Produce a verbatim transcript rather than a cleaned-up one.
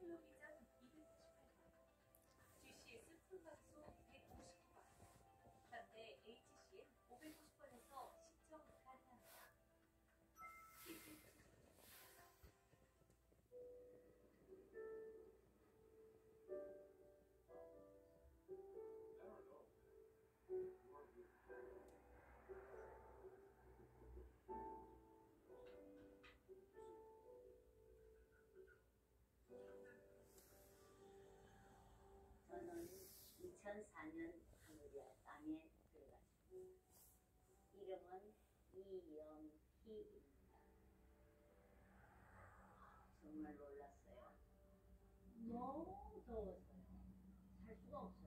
소요기장 이백구십팔 번, 지씨에스 풀박소 백오십구 번, 현대 에이치씨엔 오백오십 번에서 신청 가능합니다. 저는 이천사 년 하늘이야 땅에 들어갔습니다. 이름은 이영희입니다. 정말 놀랐어요. 너무 더워서요. 살 수가 없어요.